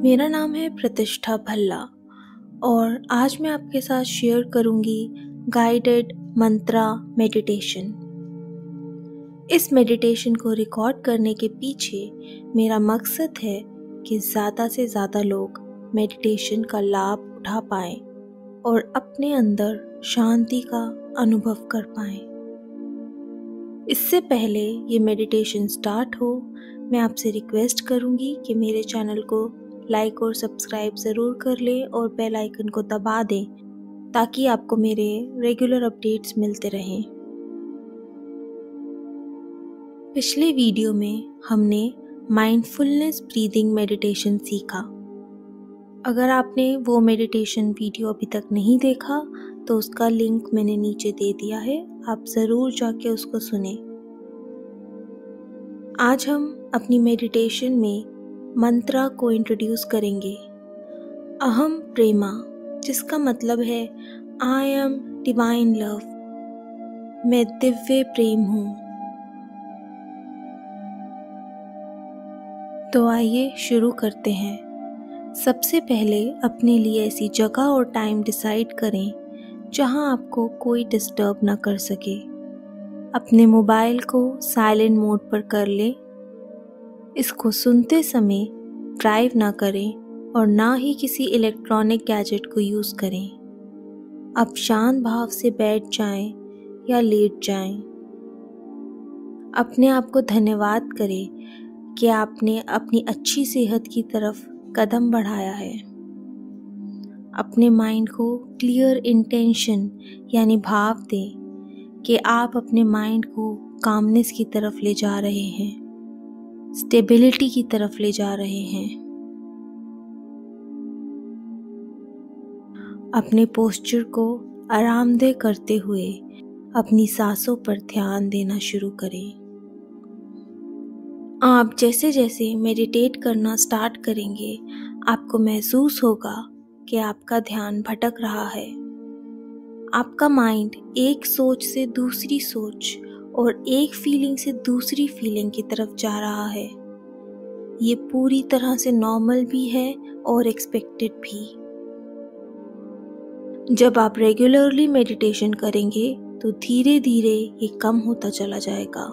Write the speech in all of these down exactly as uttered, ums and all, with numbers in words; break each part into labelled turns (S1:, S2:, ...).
S1: मेरा नाम है प्रतिष्ठा भल्ला और आज मैं आपके साथ शेयर करूंगी गाइडेड मंत्रा मेडिटेशन। इस मेडिटेशन को रिकॉर्ड करने के पीछे मेरा मकसद है कि ज़्यादा से ज़्यादा लोग मेडिटेशन का लाभ उठा पाएं और अपने अंदर शांति का अनुभव कर पाएं। इससे पहले ये मेडिटेशन स्टार्ट हो, मैं आपसे रिक्वेस्ट करूंगी कि मेरे चैनल को लाइक और सब्सक्राइब ज़रूर कर लें और बेल आइकन को दबा दें ताकि आपको मेरे रेगुलर अपडेट्स मिलते रहें। पिछले वीडियो में हमने माइंडफुलनेस ब्रीदिंग मेडिटेशन सीखा। अगर आपने वो मेडिटेशन वीडियो अभी तक नहीं देखा तो उसका लिंक मैंने नीचे दे दिया है, आप ज़रूर जाके उसको सुनें। आज हम अपनी मेडिटेशन में मंत्रा को इंट्रोड्यूस करेंगे। अहम प्रेमा, जिसका मतलब है आई एम डिवाइन लव, मैं दिव्य प्रेम हूँ। तो आइए शुरू करते हैं। सबसे पहले अपने लिए ऐसी जगह और टाइम डिसाइड करें जहां आपको कोई डिस्टर्ब ना कर सके। अपने मोबाइल को साइलेंट मोड पर कर लें। इसको सुनते समय ड्राइव ना करें और ना ही किसी इलेक्ट्रॉनिक गैजेट को यूज़ करें। अब शांत भाव से बैठ जाएं या लेट जाएं। अपने आप को धन्यवाद करें कि आपने अपनी अच्छी सेहत की तरफ कदम बढ़ाया है। अपने माइंड को क्लियर इंटेंशन यानी भाव दें कि आप अपने माइंड को कामनेस की तरफ ले जा रहे हैं, स्टेबिलिटी की तरफ ले जा रहे हैं। अपने पोस्चर को आरामदेह करते हुए अपनी सांसों पर ध्यान देना शुरू करें। आप जैसे जैसे मेडिटेट करना स्टार्ट करेंगे, आपको महसूस होगा कि आपका ध्यान भटक रहा है। आपका माइंड एक सोच से दूसरी सोच और एक फीलिंग से दूसरी फीलिंग की तरफ जा रहा है। ये पूरी तरह से नॉर्मल भी है और एक्सपेक्टेड भी। जब आप रेगुलरली मेडिटेशन करेंगे तो धीरे धीरे ये कम होता चला जाएगा।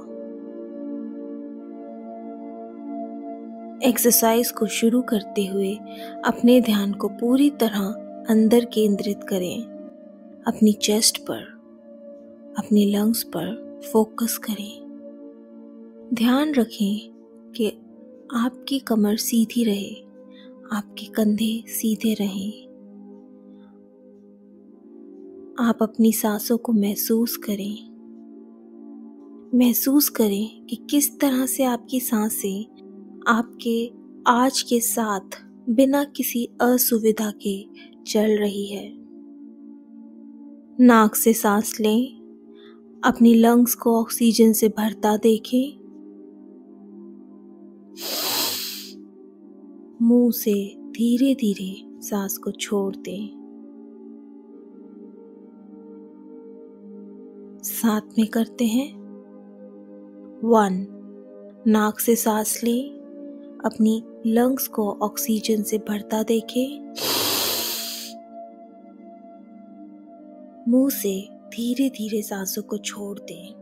S1: एक्सरसाइज को शुरू करते हुए अपने ध्यान को पूरी तरह अंदर केंद्रित करें। अपनी चेस्ट पर, अपनी लंग्स पर फोकस करें। ध्यान रखें कि आपकी कमर सीधी रहे, आपके कंधे सीधे रहें। आप अपनी सांसों को महसूस करें। महसूस करें कि किस तरह से आपकी सांसें आपके आज के साथ बिना किसी असुविधा के चल रही है। नाक से सांस लें, अपनी लंग्स को ऑक्सीजन से भरता देखें। मुंह से धीरे धीरे सांस को छोड़ दें। साथ में करते हैं। वन, नाक से सांस लें, अपनी लंग्स को ऑक्सीजन से भरता देखें। मुंह से धीरे धीरे सांसों को छोड़ दें।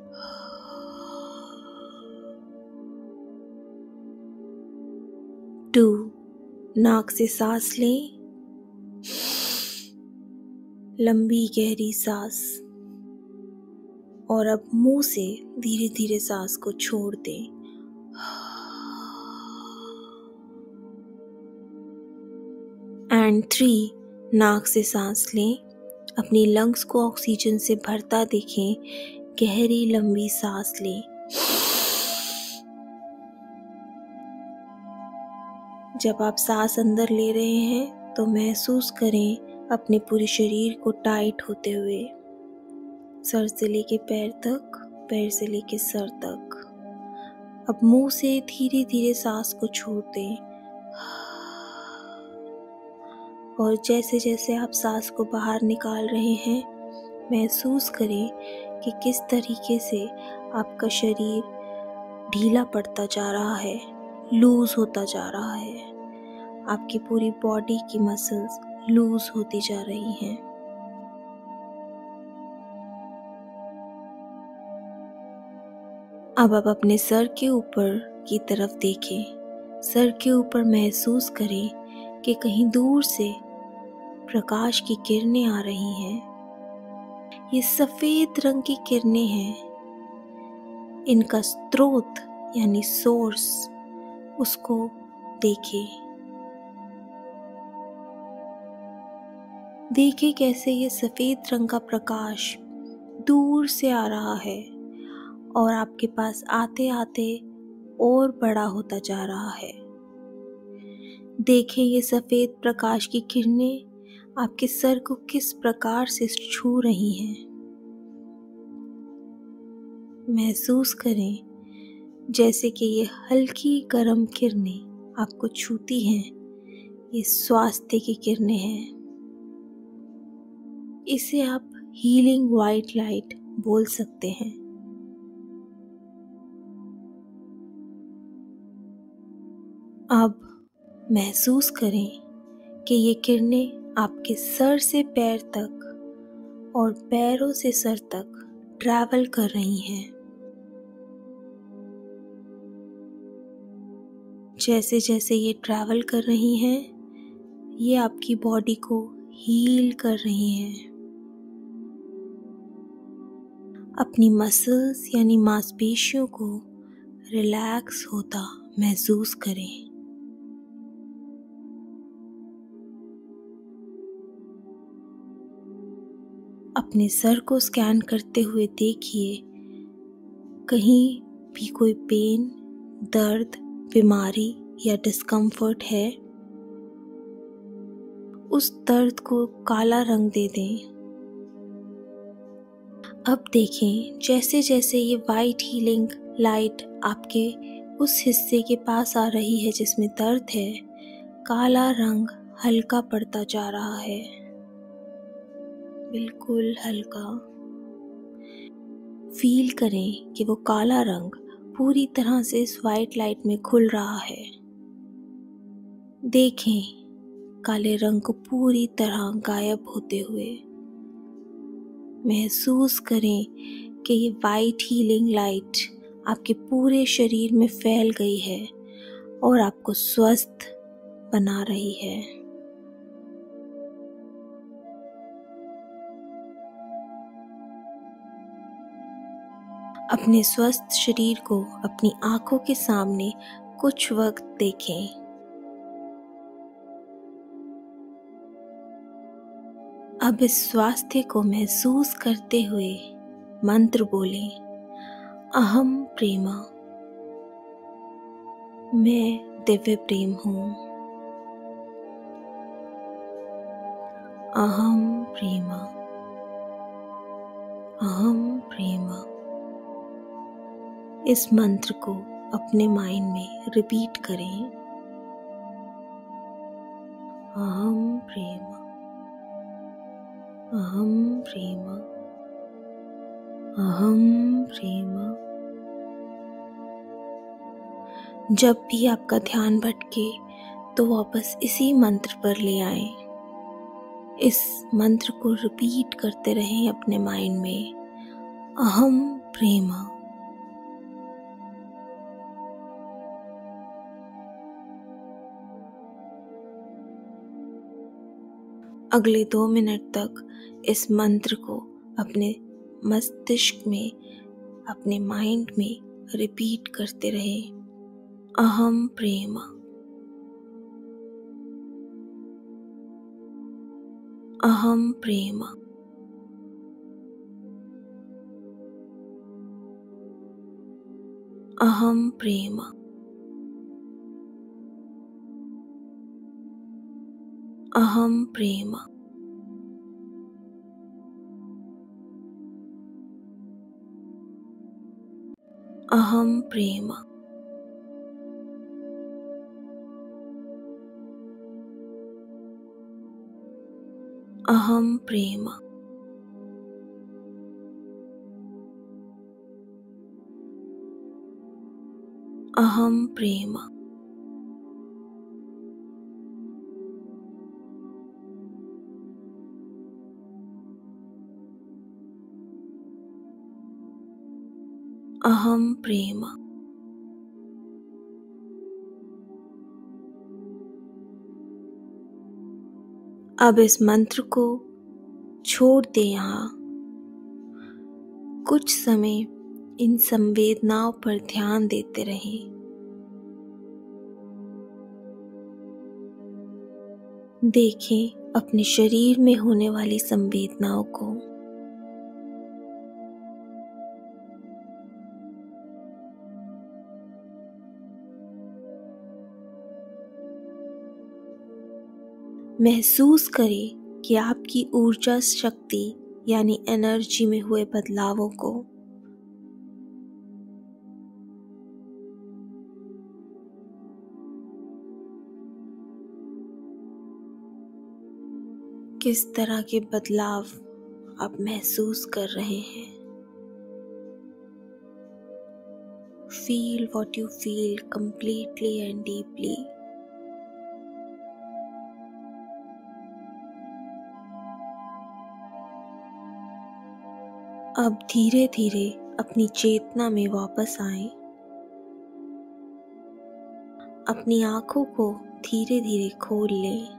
S1: टू, नाक से सांस लें, लंबी गहरी सांस, और अब मुंह से धीरे धीरे सांस को छोड़ दें। एंड थ्री, नाक से सांस लें, अपनी लंग्स को ऑक्सीजन से भरता देखें, गहरी लंबी सांस लें। जब आप सांस अंदर ले रहे हैं तो महसूस करें अपने पूरे शरीर को टाइट होते हुए, सर से लेके पैर तक, पैर से लेके सर तक। अब मुंह से धीरे धीरे सांस को छोड़ दें और जैसे जैसे आप सांस को बाहर निकाल रहे हैं, महसूस करें कि किस तरीके से आपका शरीर ढीला पड़ता जा रहा है, लूज होता जा रहा है। आपकी पूरी बॉडी की मसल्स लूज होती जा रही हैं। अब आप अपने सर के ऊपर की तरफ देखें। सर के ऊपर महसूस करें कि कहीं दूर से प्रकाश की किरणें आ रही हैं। ये सफ़ेद रंग की किरणें हैं। इनका स्रोत यानी सोर्स, उसको देखें। देखें कैसे ये सफ़ेद रंग का प्रकाश दूर से आ रहा है और आपके पास आते आते और बड़ा होता जा रहा है। देखें ये सफ़ेद प्रकाश की किरणें आपके सर को किस प्रकार से छू रही हैं। महसूस करें जैसे कि ये हल्की गर्म किरणें आपको छूती हैं। ये स्वास्थ्य की किरणें हैं। इसे आप हीलिंग वाइट लाइट बोल सकते हैं। अब महसूस करें कि ये किरणें आपके सर से पैर तक और पैरों से सर तक ट्रैवल कर रही हैं। जैसे जैसे ये ट्रैवल कर रही हैं, ये आपकी बॉडी को हील कर रही हैं। अपनी मसल्स यानी मांसपेशियों को रिलैक्स होता महसूस करें। अपने सर को स्कैन करते हुए देखिए कहीं भी कोई पेन, दर्द, बीमारी या डिस्कम्फर्ट है। उस दर्द को काला रंग दे दें। अब देखें जैसे जैसे ये वाइट हीलिंग लाइट आपके उस हिस्से के पास आ रही है जिसमें दर्द है, काला रंग हल्का पड़ता जा रहा है, बिल्कुल हल्का। फील करें कि वो काला रंग पूरी तरह से इस वाइट लाइट में खुल रहा है। देखें काले रंग को पूरी तरह गायब होते हुए। महसूस करें कि ये वाइट हीलिंग लाइट आपके पूरे शरीर में फैल गई है और आपको स्वस्थ बना रही है। अपने स्वस्थ शरीर को अपनी आंखों के सामने कुछ वक्त देखें। अब इस स्वास्थ्य को महसूस करते हुए मंत्र बोलें, अहम प्रेमा, मैं दिव्य प्रेम हूँ। अहम प्रेमा, अहम प्रेमा। इस मंत्र को अपने माइंड में रिपीट करें। अहम प्रेमा, अहम प्रेमा, अहम प्रेमा। जब भी आपका ध्यान भटके तो वापस इसी मंत्र पर ले आएं। इस मंत्र को रिपीट करते रहें अपने माइंड में, अहम प्रेमा। अगले दो मिनट तक इस मंत्र को अपने मस्तिष्क में, अपने माइंड में रिपीट करते रहें, अहम प्रेमा, अहम प्रेमा, अहम प्रेमा, अहम प्रेमा, अहम प्रेमा, अहम प्रेमा, अहम प्रेमा, अहम प्रेम। अब इस मंत्र को छोड़ दें। यहाँ कुछ समय इन संवेदनाओं पर ध्यान देते रहें। देखें अपने शरीर में होने वाली संवेदनाओं को। महसूस करें कि आपकी ऊर्जा शक्ति यानी एनर्जी में हुए बदलावों को। किस तरह के बदलाव आप महसूस कर रहे हैं। Feel what you feel completely and deeply. अब धीरे धीरे अपनी चेतना में वापस आएं। अपनी आंखों को धीरे धीरे खोल लें।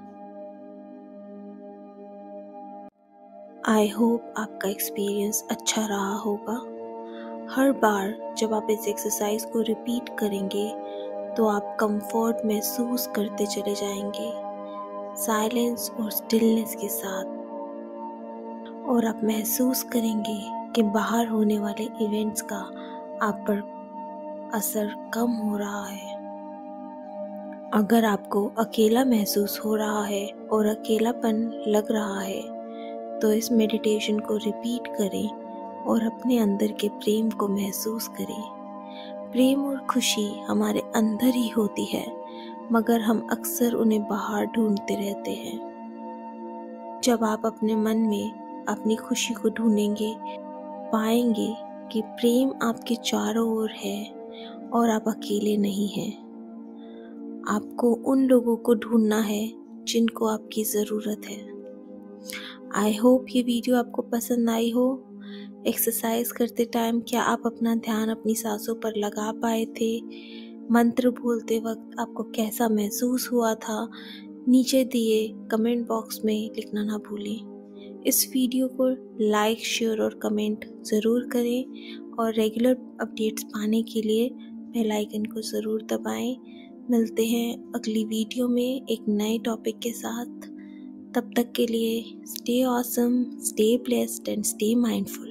S1: आई होप आपका एक्सपीरियंस अच्छा रहा होगा। हर बार जब आप इस एक्सरसाइज को रिपीट करेंगे तो आप कंफर्ट महसूस करते चले जाएंगे, साइलेंस और स्टिलनेस के साथ। और आप महसूस करेंगे कि बाहर होने वाले इवेंट्स का आप पर असर कम हो रहा है। अगर आपको अकेला महसूस हो रहा है और अकेलापन लग रहा है तो इस मेडिटेशन को रिपीट करें और अपने अंदर के प्रेम को महसूस करें। प्रेम और खुशी हमारे अंदर ही होती है, मगर हम अक्सर उन्हें बाहर ढूंढते रहते हैं। जब आप अपने मन में अपनी खुशी को ढूंढेंगे, पाएंगे कि प्रेम आपके चारों ओर है और आप अकेले नहीं हैं। आपको उन लोगों को ढूंढना है जिनको आपकी ज़रूरत है। आई होप ये वीडियो आपको पसंद आई हो। एक्सरसाइज करते टाइम क्या आप अपना ध्यान अपनी सांसों पर लगा पाए थे? मंत्र बोलते वक्त आपको कैसा महसूस हुआ था? नीचे दिए कमेंट बॉक्स में लिखना ना भूलें। इस वीडियो को लाइक, शेयर और कमेंट ज़रूर करें और रेगुलर अपडेट्स पाने के लिए बेल आइकन को ज़रूर दबाएं। मिलते हैं अगली वीडियो में एक नए टॉपिक के साथ। तब तक के लिए stay awesome, stay blessed and stay mindful.